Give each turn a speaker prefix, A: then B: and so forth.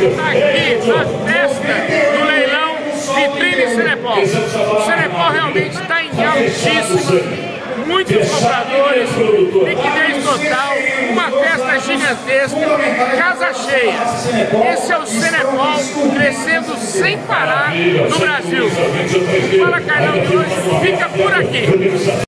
A: está aqui na festa do leilão Vitrine Cenepol. O Cenepol realmente está em altíssimo, muitos compradores, liquidez total, uma festa gigantesca, casa cheia. Esse é o Cenepol crescendo sem parar no Brasil. Fala Carlão de hoje fica por aqui.